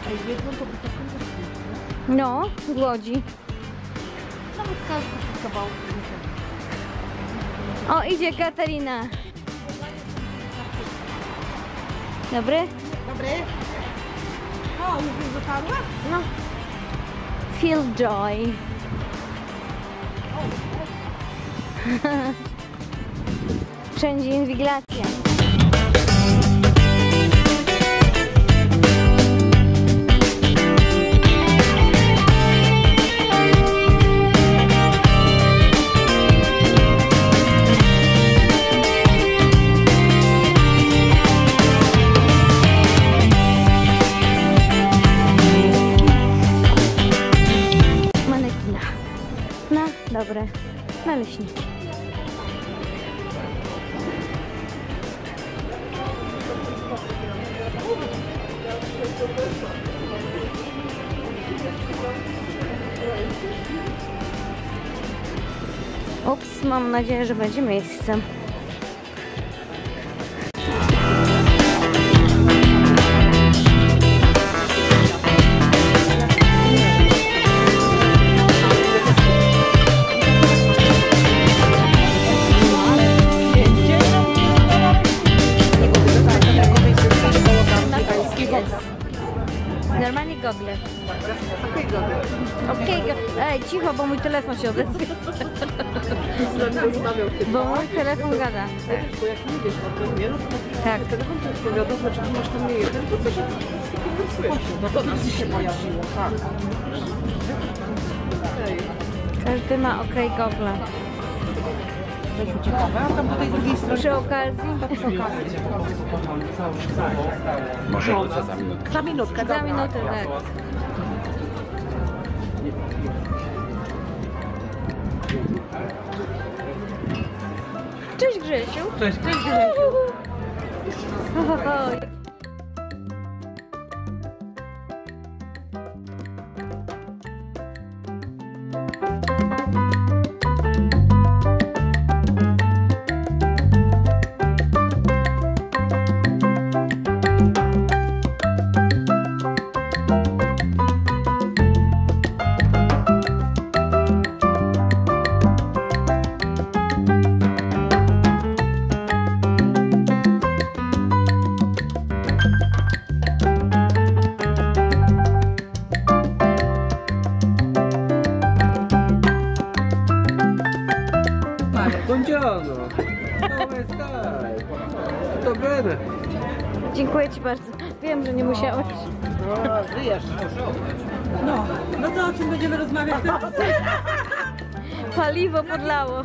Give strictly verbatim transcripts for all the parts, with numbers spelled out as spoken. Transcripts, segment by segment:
No, z Łodzi. Nawet każdy kawałek. O, idzie Katarina. Dobry? Dobry. O, już już dotarła? No. Feel joy. Wszędzie inwigilacja. Manekina. No, dobre. Naleśniki. Ups, mam nadzieję, że będzie miejsce. Normalnie gogle. Okej, okay, ej, cicho, bo mój telefon się odezwie. Bo mój telefon gada. Bo jak mówisz o tym, nie? No to tak. Telefon to odpowiada, dlaczego masz tam nie jeden, to co się interesujesz? No to nas się pojawiło, tak. Każdy ma okej gogle. To ciekawe, a tam po tej drugiej stronie... Przy okazji? To przy okazji. Może wrócę za minutkę. Za minutkę, Za minutę, tak. Cześć Grzesiu. Cześć. Cześć Grzesiu. Oj. Buongiorno. Come stai? Tutto bene? Dziękuję Ci bardzo. Wiem, że nie musiałeś. No, żyjesz. No, no to o czym będziemy rozmawiać teraz? Paliwo podlało.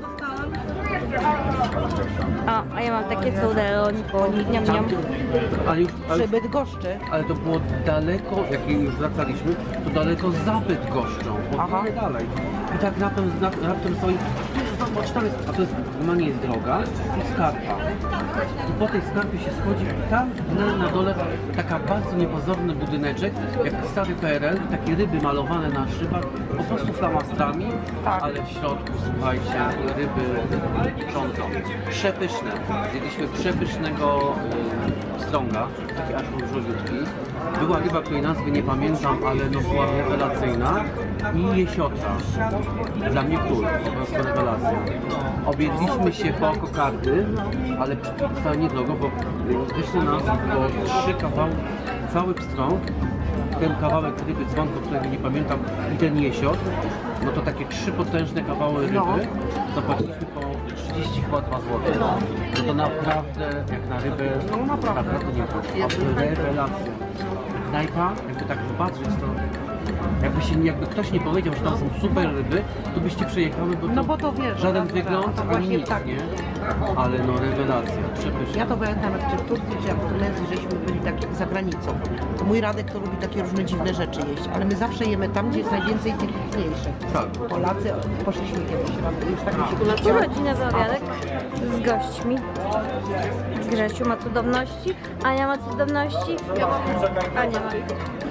O, a ja mam takie cudełni, poni, niam, niam. Ale, już, ale, Przy Bydgoszczy. ale to było daleko, jak już wracaliśmy, to daleko za Bydgoszczą, bo Aha. trochę dalej. I tak na tym, na, na tym stoi, zobacz, tam jest, a to jest, normalnie jest droga i skarpa. I po tej skarpie się schodzi i tam na, na dole taka bardzo niepozorny budyneczek, jak stary P R L, takie ryby malowane na szybach, po prostu flamastrami, Tak. ale w środku, słuchajcie, ryby rządzą. Przepyszne. Zjedliśmy przepysznego y, strąga, taki aż różowiutki. Była ryba, której nazwy nie pamiętam, ale no była rewelacyjna. I jesiota. Dla mnie król, po prostu rewelacja. Objedliśmy się po kokardy, ale wcale niedrogo, bo wyszło nas było trzy kawały, cały pstrąg, ten kawałek ryby dzwonko, którego nie pamiętam, i ten jesiot, no to takie trzy potężne kawały ryby, zapłaciliśmy po trzydzieści chyba dwa złote. No to naprawdę, jak na rybę, No naprawdę. naprawdę nie to. Rewelacja. Knajpa, jakby tak popatrzeć, to jakby, się, jakby ktoś nie powiedział, że tam są super ryby, to byście przyjechały, bo to, No bo to wiesz, żaden tak, wygląd, to ani właśnie nic, tak. nie? Ale no rewelacja, przepyszna. Ja to pamiętam, jak czy w Turcji, czy jak w Tunezji, żeśmy byli tak za granicą. To mój Radek to lubi takie różne dziwne rzeczy jeść, ale my zawsze jemy tam, gdzie jest najwięcej tych piękniejszych. Tak. Polacy, poszliśmy kiedyś, Radek, już tak mi się Tu chciało. rodzina z obiadek z gośćmi. Grzesiu ma cudowności, Ania ma cudowności, Ania ma.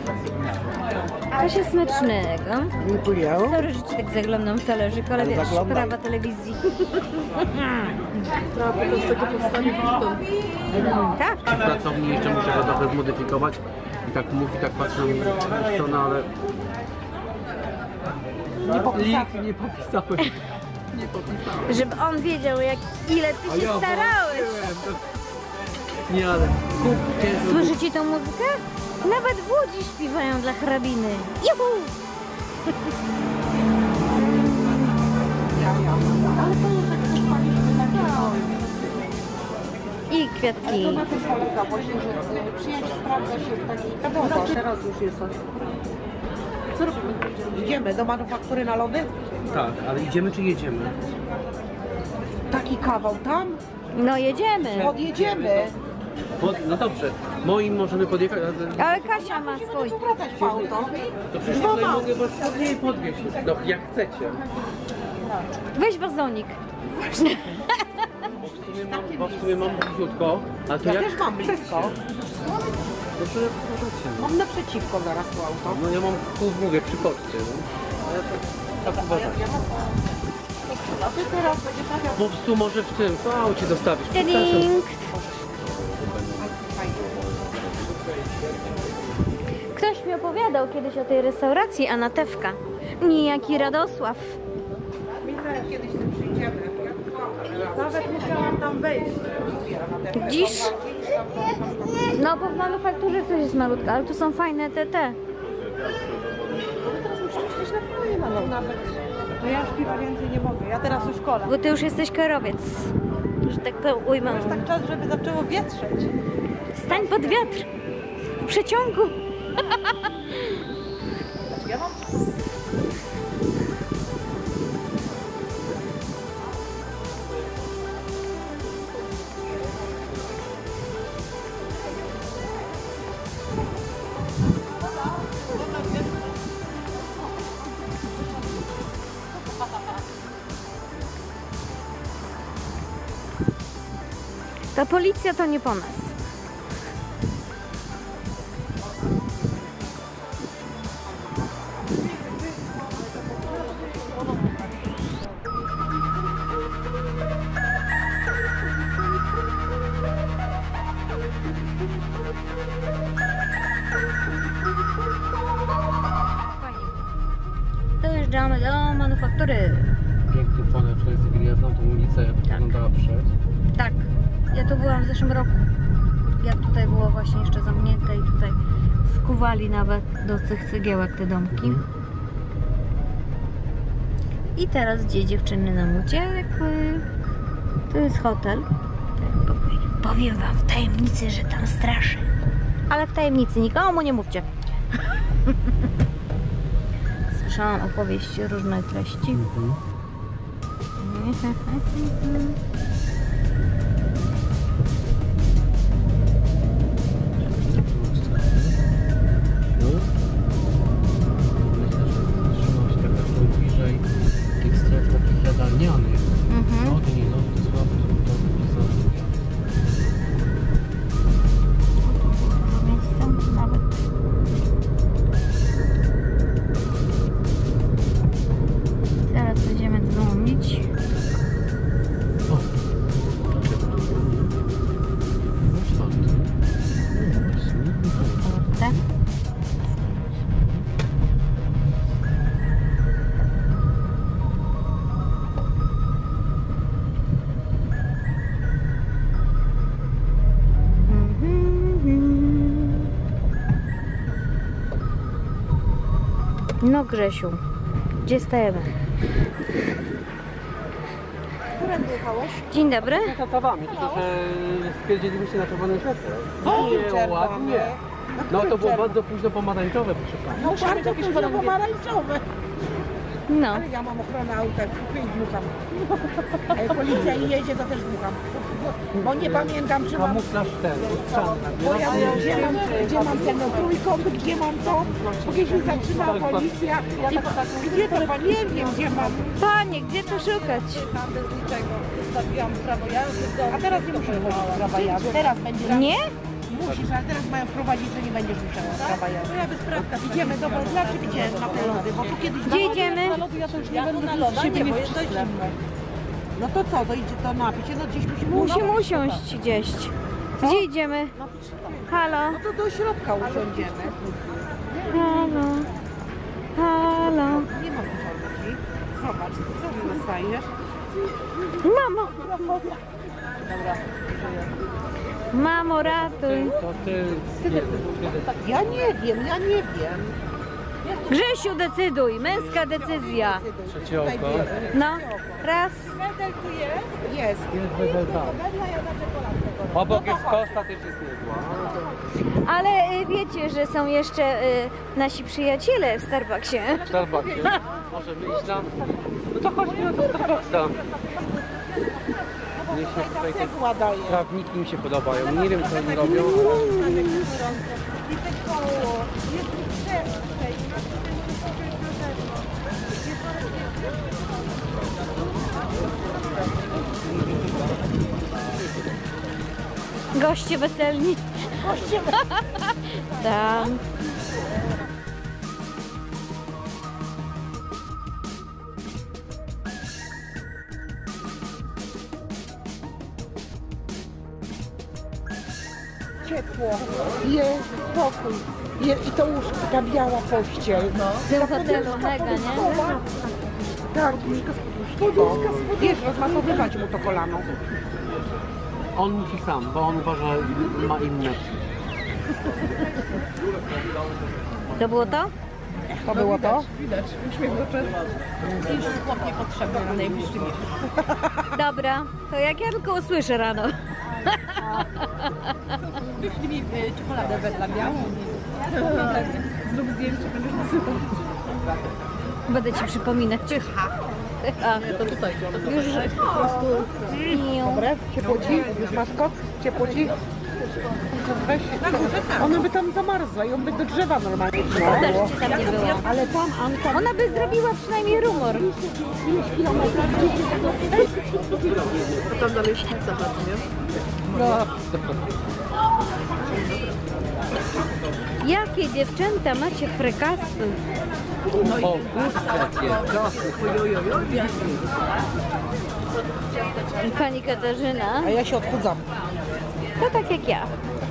Coś smacznego. Dziękuję. Sorry, że ci tak zaglądam w talerzyk, ale wiesz, Zaglądaj. sprawa telewizji. Trzeba potem z tego powstanie Hilton. Tak. Pracowni jeszcze muszę go trochę zmodyfikować, I tak mówi, tak patrzę na moją stronę, ale Nie popisałem. link nie popisałem. Nie popisałem. Żeby on wiedział, jak ile ty się starałeś. włączyłem, to- Nie, ale kupcie. Słyszycie tą muzykę? Nawet w Łodzi śpiewają dla hrabiny. Juhu! Ale to już tak zostaliśmy na I kwiatki. to na tym polega właśnie, że y, przyjęć sprawdza się w takiej kawowo. Teraz już jest. Co robimy? Idziemy do manufaktury na lody? Tak, ale idziemy czy jedziemy? Taki kawał tam? No jedziemy. Podjedziemy. Pod, no dobrze, moim możemy podjechać, ale Ale Kasia ma swój. Wracać w auto. to przecież tutaj mogę was pod niej podwieźć, no, jak chcecie. Weź wazonik. Bo w sumie mam, bo w sumie mam bliziutko, ale to Ja jak też mam blisko. to sobie pokażecie. Mam naprzeciwko zaraz to auto. No ja mam pół mówię przy poczcie, no. Ale tak, tak uważajcie. A ty teraz będziesz na Po prostu może w tym, w aucie zostawić. Tadink. Ktoś mi opowiadał kiedyś o tej restauracji Anatewka. Niejaki Radosław. Kiedyś tu przyjdziemy. Nawet musiałam tam wejść. Dziś? No bo w manufakturze też jest malutka, ale tu są fajne te te. Teraz muszę myśleć na kolejne no, nawet. To ja już piwa więcej nie mogę. Ja teraz już kola. Bo ty już jesteś kierowiec. Że tak powiem, ujmę. Już tak czas, żeby zaczęło wietrzeć. Stań pod wiatr. W przeciągu. Ja mam... Ta policja to nie po nas. Dojeżdżamy do manufaktury. Piękny pole, wczoraj sobie ja znam tą ulicę, jak wyglądała przed. Tak, ja tu byłam w zeszłym roku. Jak tutaj było właśnie jeszcze zamknięte i tutaj skuwali nawet do tych cegiełek te domki. I teraz gdzie dziewczyny nam uciekły? Tu jest hotel. Powiem wam w tajemnicy, że tam straszy. Ale w tajemnicy nikomu nie mówcie. Słyszałam opowieści różnej treści. Mhm. No. Myślę, że trzeba się tak aż bliżej tych stref takich jadalnianych. Mhm. No to nie, no to słabo, żeby to zarobić. Miejsce nawet. Zaraz będziemy dzwonić. O! No czwarty. Tak? No Grzesiu, gdzie stajemy? Którędy jechałeś? Dzień dobry. Tatawami, tylko że spierdzieliśmy się na czerwonym świetle. O, Nie, czerwone. ładnie. No to było bardzo późno pomarańczowe, proszę pana. No bardzo późno pomarańczowe. No. Ale ja mam ochronę auta i dmucham. A jak policja i jedzie, to też dmucham. Bo nie pamiętam, czy mam... Kamuflaż ten, strzałka. Bo ja wiem, gdzie mam, gdzie mam ten trójkąt, gdzie mam to. Bo kiedyś mi zatrzymała policja. I gdzie to pan? Nie wiem, gdzie mam. Panie, gdzie tu szukać? Zostawiłam prawo jazdy. A teraz nie muszę chodzić prawa jazdy. Teraz będzie... Nie? Musisz, ale teraz mają wprowadzić, że nie będziesz musiała prawa jazdy. Ja bez prawka. Idziemy do Wrocławia, czy gdzie? Na te lody, bo tu kiedyś... Gdzie idziemy? Na lody ja to już nie będę na loda, nie, bo jest dość zimno. No to co, to idzie to napić, no gdzieś musimy Musimy usiąść. usiąść gdzieś. Gdzie idziemy? Halo? No to do środka usiądziemy. Halo? Halo? Nie ma koszarki. Zobacz, co ty dostajesz? Mamo! Dobra. Mamo, ratuj! To ty... Ja nie wiem, ja nie wiem. Grzesiu, decyduj! Męska decyzja! Trzecie oko. No, raz. Jest. Jest wywelta. Obok jest kosta, też jest niezła. Ale y, wiecie, że są jeszcze y, nasi przyjaciele w Starbucksie. W Starbucksie. Możemy iść tam. No to chodźmy do Starbucksa. Mnie się tutaj te Cegła daje. trawniki mi się podobają. Nie wiem co oni robią. Goście weselni. Goście Tam. Ciepło. Jest spokój. Je, I to łóżko, ta biała pościel. No. W tym hotelu mega, nie? Tak, poduszka. Wiesz, rozmasowywać mu to kolano. On musi sam, bo on uważa, że ma inne. To było to? To było to? Widać, uśmiech w oczach. Już chłop niepotrzebny na najbliższy miesiąc. Dobra, to jak ja tylko usłyszę rano. Wyślij mi y, czekoladę wędla białą. Zrób zdjęcie, będziesz nasypał. Będę ci przypominać. Pycha. Pycha. To tutaj. Już po prostu... Dobre? Ciepło ci? Już masz koc? Ciepło ci? Weź, ona by tam zamarzła i on by do drzewa normalnie Też przystało. ci tam nie było. Ale tam Anka Ona by zrobiła przynajmniej rumor. To tam dalej śnieg zapadł, nie? Jakie dziewczęta macie frykasy? O, kurczę, jasne. Pani Katarzyna, A ja się odchudzam. to tak jak ja.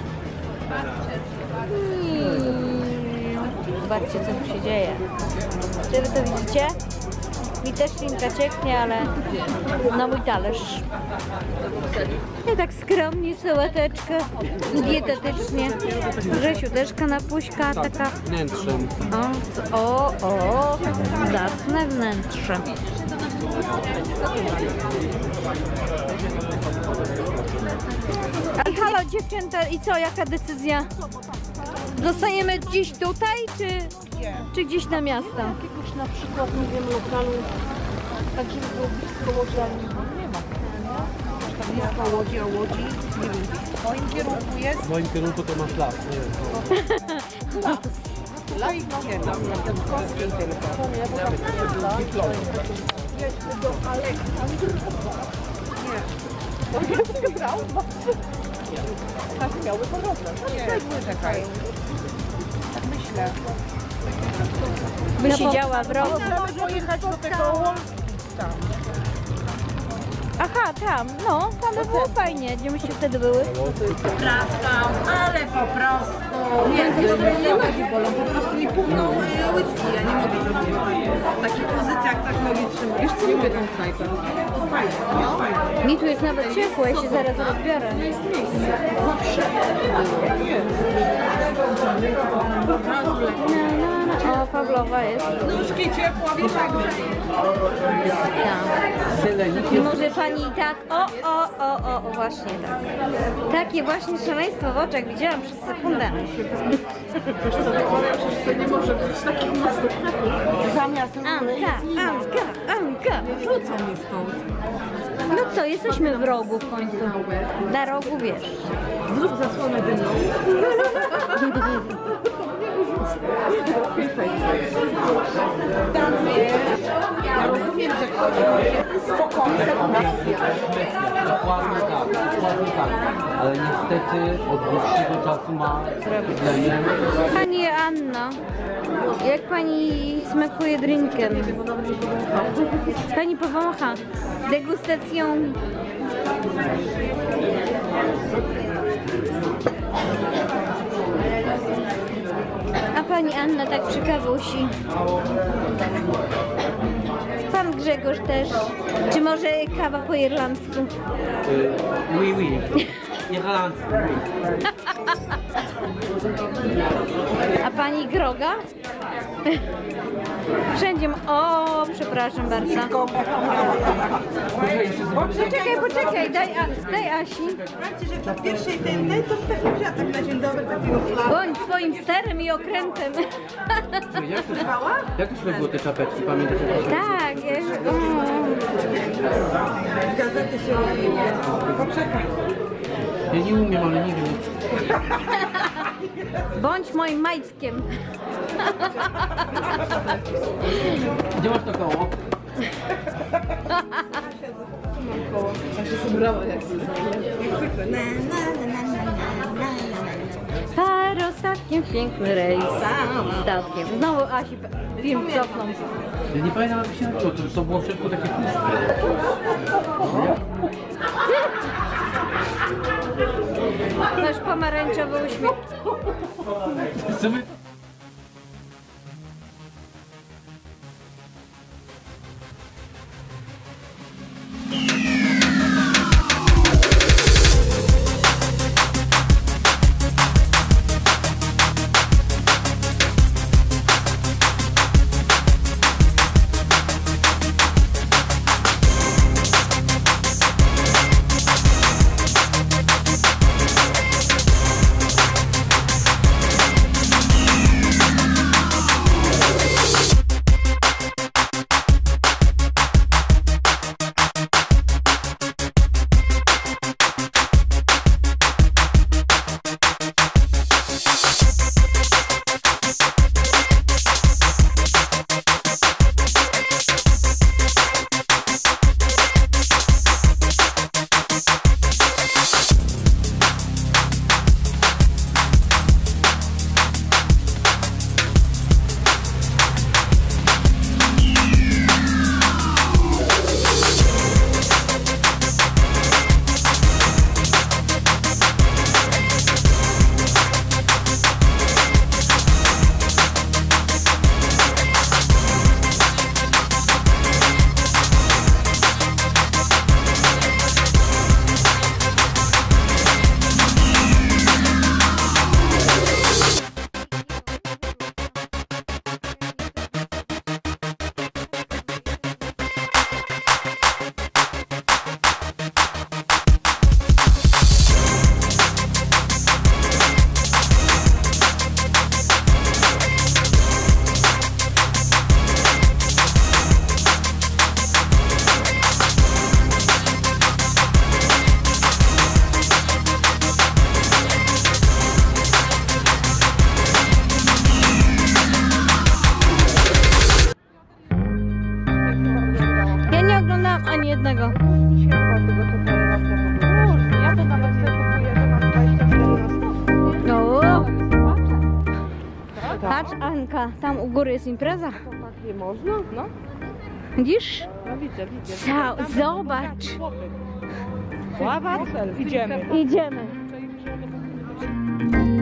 Hmm. Zobaczcie, co tu się dzieje. Czy wy to widzicie? Mi też linka cieknie, ale na mój talerz. I tak skromnie, sałateczka, dietetycznie. Grzesiu też kanapuśka taka. Wnętrzem. O, o, o, zacne wnętrze. I halo dziewczęta, i co, jaka decyzja? Zostajemy dziś tutaj, czy, czy gdzieś na miasto? Jakiegoś na przykład, nie wiem, lokalu, tak żeby było blisko Łodzi, ale nie, nie ma. Tam blisko Łodzi, a Łodzi, nie wiem, w moim kierunku jest. W moim kierunku to masz las, nie wiem. Tutaj nie, tam na Dębkowskiej tylko. Nie, bo tam jest jeszcze do Aleksandrowa. Nie. To jest brał? Tak miały podobne. Nie, czekaj. Tak myślę. By siedziała w rogu. Chcemy pojechać do tego tam. Aha, tam, no, tam by było fajnie. Gdzie myście wtedy były? Przepraszam, ale po prostu... Nie, to nie nogi bolą, po prostu mi puknął łydki, ja nie mogę zrobić. W takich pozycjach tak nogi trzymam. Wiesz co, lubię tą knajpę. Fajnie, no fajnie. Mi tu jest nawet ciepło, ja się zaraz rozbiorę. No, no, no. O, Pawlowa jest. Nóżki ciepło, wiesz jak Tak. I może pani i tak, o, o, o, o, właśnie tak. Takie właśnie szaleństwo w oczach widziałam przez sekundę. Wiesz co, to nie może być takich mocnych. Zamiast Anka, Anka, Anka. Wrócą mi stąd. No co, jesteśmy w rogu w końcu. Na rogu, wiesz. Zrób zasłonę dymną. Ja rozumiem, że spokojnie. Dokładnie tak, dokładnie tak. Ale niestety od dłuższego czasu ma problemy. Pani Anna, jak pani smakuje drinkiem? Pani powącha degustacją. pani Anna tak przy kawusi. Pan Grzegorz też. Czy może kawa po irlandzku? Y, oui, oui. Irlandzki. A pani Groga? Wszędzie ma... O, przepraszam bardzo. Poczekaj, poczekaj, daj, a, daj Asi. Zobaczcie, że po pierwszej ten, ten to tak wzięła tak na dzień dobry takiego flaga. Bądź swoim sterem i okrętem. Jak to, jak to było te czapeczki, pamiętacie? Tak, jest. Z gazety się robiło. Poczekaj. Ja nie umiem, ale nie wiem. Bądź moim majtkiem. Gdzie masz to koło? Ja się zebrała jak zwykle. Par ostatnim piękny rejs statkiem. Znowu Asi film cofnął. Ja nie pamiętam, jak się to, to było wszystko takie puste. Masz pomarańczowy uśmiech. Co wy... ani jednego. Ja to nawet sobie kupuję, że mam dwadzieścia cztery na sto. O, patrz Anka, tam u góry jest impreza. To tak nie można? No. Widzisz? No widzę, widzę. Ca- zobacz. Ławat? Idziemy. Idziemy.